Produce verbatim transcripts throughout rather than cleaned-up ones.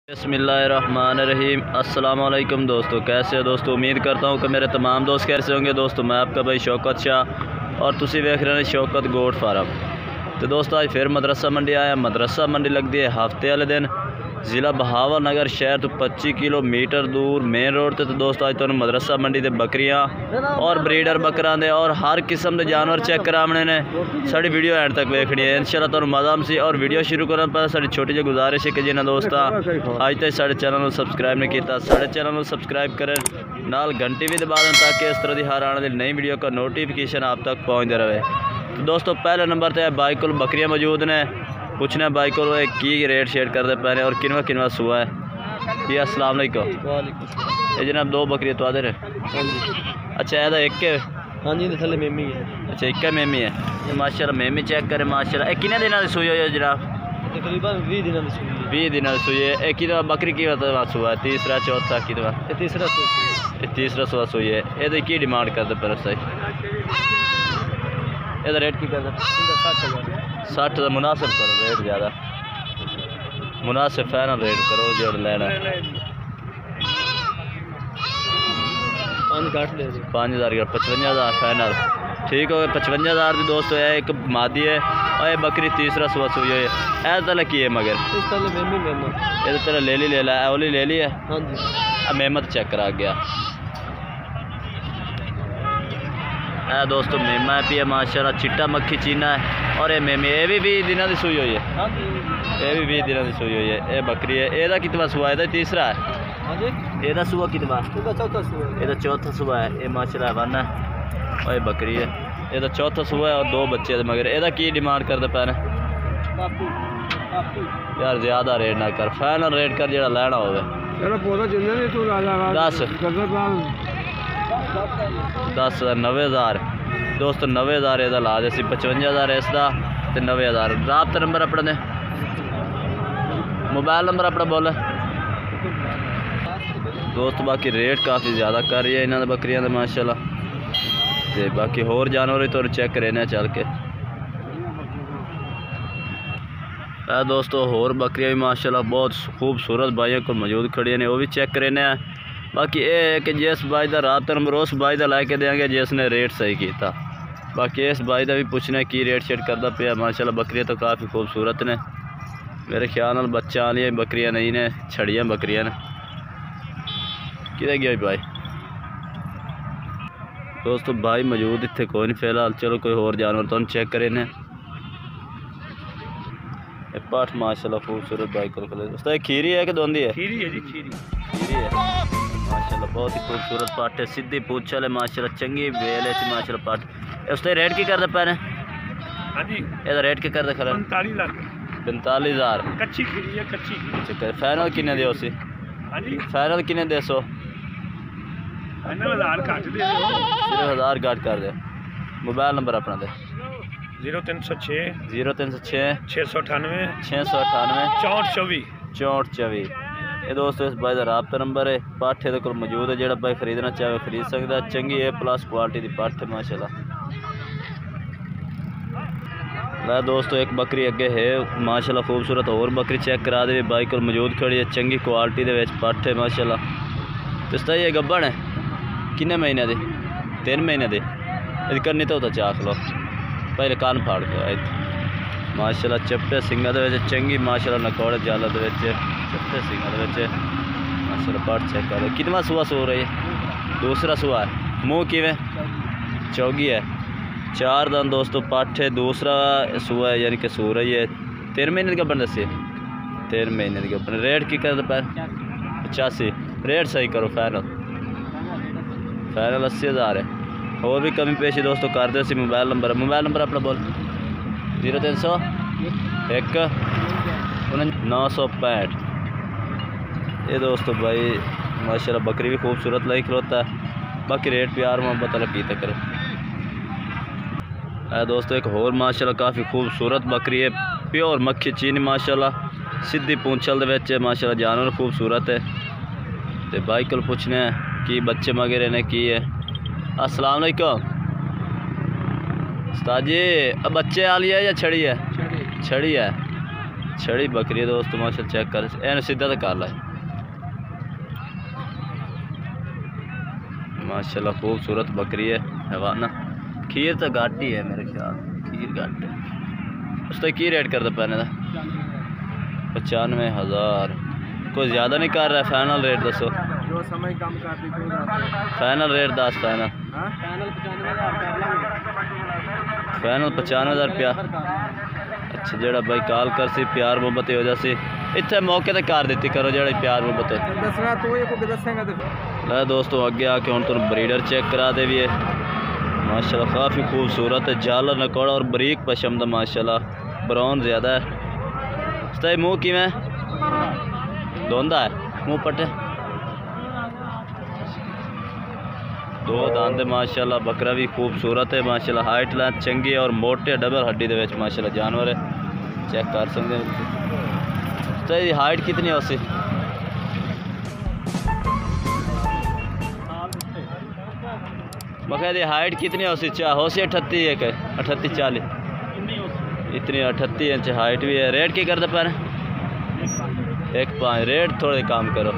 बिस्मिल्लाहिर्रहमानिर्रहीम। अस्सलाम वालेकुम दोस्तों, कैसे हो दोस्तों। उम्मीद करता हूँ कि मेरे तमाम दोस्त कैसे होंगे। दोस्तों मैं आपका भाई शौकत शाह और तुसी वेख रहे हैं शौकत गोट फार्म। तो दोस्तों आज फिर मदरसा मंडी आया। मदरसा मंडी लगती है हफ्ते वाले दिन, ज़िला बहावल नगर शहर तो पच्ची किलोमीटर दूर मेन रोड ते। तो दोस्तों आज तुहानू मदरसा मंडी ते बकरियां और ब्रीडर बकरां दे और हर किस्म के जानवर चेक कराने ने। साड़ी वीडियो एंड तक देखनी है, इंशाल्लाह तुहानू मज़ा आसी। और वीडियो शुरू करने पर साड़ी छोटी जी गुजारिश है कि जिन्हें दोस्तां अज तक साढ़े चैनल को सबसक्राइब नहीं किया, साढ़े चैनल को सबसक्राइब करें, नाल घंटी भी दबा दें ताकि इस तरह की हर आने वाली नई वीडियो का नोटिफिकेशन आप तक पहुँचते रहे। तो दोस्तों पहले नंबर पर भाई को बकरियाँ मौजूद ने। पूछने भाई को की रेट शेट करते पे और किनवा किनवा सुआ है जी। अस्सलाम वालेकुम। ये जनाब दो बकरियाँ तो आदे अच्छा है एक है। हाँ जी थले मेमी है। अच्छा एक है मेमी है माशाल्लाह। मेमी चेक करे माशाल्लाह। किन्ने दिन की सुई है जनाब? तकरीबन बीस दिन की सुई है। बीस दिन की सुई है। एक कितना बकरी की सुआ है? तीसरा चौथा कितना? तीसरा तीसरा सुआ सुई है। ये की डिमांड करते पर सही? ये रेट की करते? साठ हज़ार साठ का मुनासिब करो, रेट ज़्यादा मुनासिब फाइनल रेट करो जो लेना है। पाँच हज़ार का पचवंजा हज़ार फाइनल ठीक हो गया। पचवंजा हज़ार की दोस्तों है। एक मादी है और ये बकरी तीसरा सुबह सुई है। ऐसा तला की है मगर ये तो तेरा ले ली ले ला ओली ले ली है। हाँ जी अब मेहमत चेक करा गया है दोस्तों। मेमा है पिया माशाल्लाह, चिट्टा मक्खी चीना है। और ये मेमी ये भी बीस दिन की सुई हुई है। ये भी बीस दिन की सुई हुई है। ये बकरी है। ਇਹਦਾ कितना सुबह है? तीसरा है। ਇਹਦਾ सुबह कितना? ਇਹਦਾ चौथा सुबह है। ये माशाल्लाह वन है और ये बकरी है। ਇਹਦਾ चौथा सुबह है और दो बच्चे है मगर ਇਹਦਾ की डिमांड करते पे यार? ज़्यादा रेट ना कर, फाइनल रेट कर जो लेना हो। दस दस हज़ार नब्बे हज़ार दोस्तों नब्बे हज़ार यदा ला दे। पचवंजा हज़ार इसका तो नब्बे हज़ार। राबता नंबर अपना दे, मोबाइल नंबर अपना बोले दोस्त। बाकी रेट काफ़ी ज़्यादा कर रही है इन्होंने बकरियां दे माशाल्लाह। तो बाकी होर जानवर तो चेक करने चल के है दोस्तों। होर बकरियां भी माशाल्लाह बहुत खूबसूरत भाइयों को मौजूद खड़ी ने, वो भी चेक करने हैं। बाकी ये है कि जिस भाई का रात नंबर उस भाई का लैके देंगे जिसने रेट सही किया। बाकी इस भाई का भी पूछना की रेट शेट करता पे माशाल्लाह। बकरियां तो काफ़ी खूबसूरत ने, मेरे ख्याल नाल बच्चा वाली बकरियां नहीं ने, छड़ियाँ बकरियां ने। कि गया भाई दोस्तों भाई मौजूद इतने कोई नहीं फिलहाल। चलो कोई होर जानवर तो चेक करें ने। पाठ माशाल्लाह खूबसूरत भाई को दोस्तों। खीरी है कि दोंदी है? खीरी है जी, खीरी खीरी है माशाल्लाह। बहुत ही खूबसूरत पाठ है, सीधी पूछ वाले माशाल्लाह, चंगी बेल है माशाल्लाह पाठ। उसका रेट की करते पे? हाँ जी ये रेट की करते खरा? पैंतालीस लाख पैंतालीस हज़ार कच्ची खीरी है। कच्ची फाइनल किन्ने दे उसी? हाँ जी फाइनल किन्ने दे? सौ हज़ार घट दे, सिर्फ हज़ार घट कर दे। मोबाइल नंबर अपना दे। जीरो तीन सौ छः जीरो तीन सौ छः छः सौ अठानवे छः सौ अठानवे चौंठ चौबी चौंठ चौबी। ये दोस्तों इस भाई का राबता नंबर है। पट्ठ ये को मौजूद है, जो भाई खरीदना चाहे खरीद सकता है। चंगी ए प्लस क्वालिटी की पट्ठ है माशाल्लाह। मैं दोस्तों एक बकरी अगे है माशाल्लाह खूबसूरत, और बकरी चेक करा दे भाई को मौजूद खड़ी है। चंगी क्वालिटी के पट्ठ है माशाल्लाह। तो ये गब्बन है किन्ने महीने दे? तीन महीने दे। यदि करनी तो होता चाख लो पहले कान फाड़ के आए माशाल्लाह। चप्पे सिंगा दे चंगी माशाल्लाह। नकौड़े जाला दे चप्पे सिंगा दे माशाल्लाह। पाठ चेक कर कितना सुआ सो रही है? दूसरा सुआ है। मुँह किवें? चौगी है। चार दान दोस्तों पाठ है। दूसरा सुआ है यानी कि सो रही है। तीन महीने का बन दसे? तीन महीने के अपने रेट की कर पैर? पचासी रेट सही करो फाइनल। फाइनल अस्सी हज़ार है। और भी कमी पेशी दोस्तों कर दो। मोबाइल नंबर मोबाइल नंबर अपना बोल। जीरो तीन सौ एक नौ सौ पैंठ। ये दोस्तों भाई माशाल्लाह बकरी भी खूबसूरत लाई खिलौता है। बाकी रेट प्यार मोहब्बत अलग की तक है दोस्तों। एक और माशाल्लाह काफ़ी खूबसूरत बकरी है, प्योर मक्खी चीनी माशाल्लाह। सीधी पूंछल दे माशाल्लाह, जानवर खूबसूरत है। तो भाई को पूछने कि बच्चे मगेरे ने की है। अस्सलाम वालेकुम उस्ताद जी, अब बच्चे वाली है या छड़ी है? छड़ी है। छड़ी बकरी है दोस्तों माशाल्लाह, चेक कर एन सीधा तो काला है माशाल्लाह, खूबसूरत बकरी है। हवाना खीर तो घट ही है मेरे ख्याल, खीर घट है। उस तो की रेट करता पैने का पचानवे हज़ार, कोई ज़्यादा नहीं कर रहा है। फाइनल रेट दसो, जो समय कम कर दी तो फाइनल रेट दस। फाइनल फाइनल पचानवे हज़ार रुपया। अच्छा जेड़ा भाई कॉल कर सी प्यार मुहब्बत हो जासी, इतने मौके ते कर दी करो जेड़ा प्यार मुहब्बत है। दसना तू ये को दसेगा तो लै दोस्तों अगे आके हम तुम ब्रीडर चेक करा दे भी है माशाल्लाह, काफ़ी खूबसूरत है। जालर नकौड़ा और बरीक पशम दा माशाल्लाह, ब्राउन ज़्यादा है। सही मुँह कि में धोंदा है, मुँह पटे दो दांत माशाल्लाह। बकरा भी खूबसूरत है माशाल्लाह, हाइट लेंथ चंगी है और मोटे डबल हड्डी दे विच माशाल्लाह जानवर है। चेक कर सकते हैं। तो ये हाइट कितनी है उसकी? बकायदे हाइट कितनी है उसकी? चाह हो सी अठत्ती एक है, अठत्ती चालीस इतनी अठत्ती इंच हाइट भी है। रेट की करते पर एक पाँच, रेट थोड़े काम करो।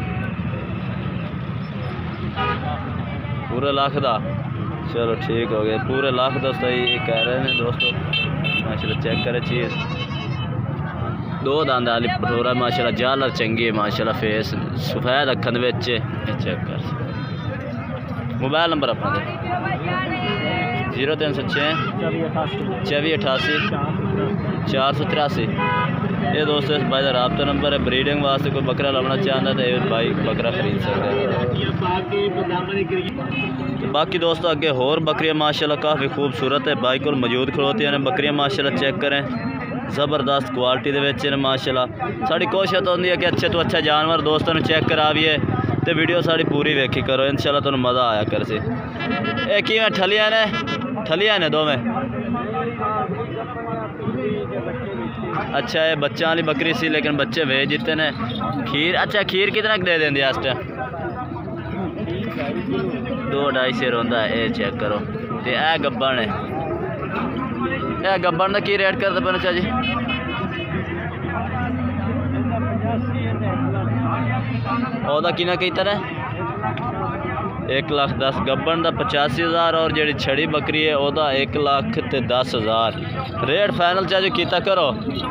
पूरे लाख दा, चलो ठीक हो गया, पूरे लाख दा सही कह रहे हैं दोस्तों माशाल्लाह। चेक करे चीज़ दो दांद वाली भटोरा माशाल्लाह, जालर चंगी है माशाल्लाह, फेस सफेद अखंड विच चेक कर। मोबाइल नंबर अपना दे जीरो तीन सौ छः चौबी अठासी चार सौ तिरासी। ये दोस्तों इस भाई का रबता नंबर है। ब्रीडिंग वास्ते कोई बकरा लाना चाहता है तो ये भाई बकरा खरीद सकता है। तो बाकी दोस्तों अगे होर बकरियाँ माशाल्लाह काफ़ी खूबसूरत है भाई को मौजूद खड़ोती हैं बकरियाँ माशाल्लाह। चेक करें ज़बरदस्त क्वालिटी दे विच ने माशाल्लाह। साड़ी कोशिश तो होंदी है कि अच्छे तो अच्छा जानवर दोस्तों चेक कराविए तो वीडियो साड़ी पूरी वेखी करो, इंशाल्लाह तुहानू मज़ा आया कर सी। ये किवें ठलियां ने ठलियां ने दोवें? अच्छा ये बच्चा वाली बकरी सी लेकिन बच्चे भेज दिते ने। खीर अच्छा खीर कितना दे देंगे इस टाइम? दो ढाई शेर होंदा है। ये चेक करो तो यह गब्बन है, यह गब्बन का की रेट करते पे चाची? ओदा किना किता है? एक लाख दस गब्बन का पचासी हज़ार और जी छड़ी बकरी है ओदा एक लाख ते दस हज़ार। रेट फाइनल चाचो किता करो।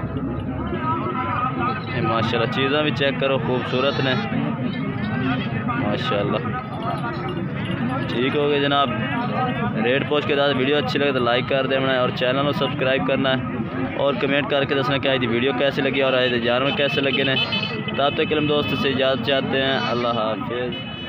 माशाल्लाह चीज़ा भी चेक करो खूबसूरत ने माशाल्लाह। ठीक हो गए जनाब। रेट पोस्ट के बाद वीडियो अच्छी लगे तो लाइक कर देना और चैनल को सब्सक्राइब करना है और कमेंट करके दसना क्या थी वीडियो कैसे लगी और आए जानवर कैसे लगे ने। तब तक हम दोस्त से इजाज़त चाहते हैं। अल्लाह हाफिज़।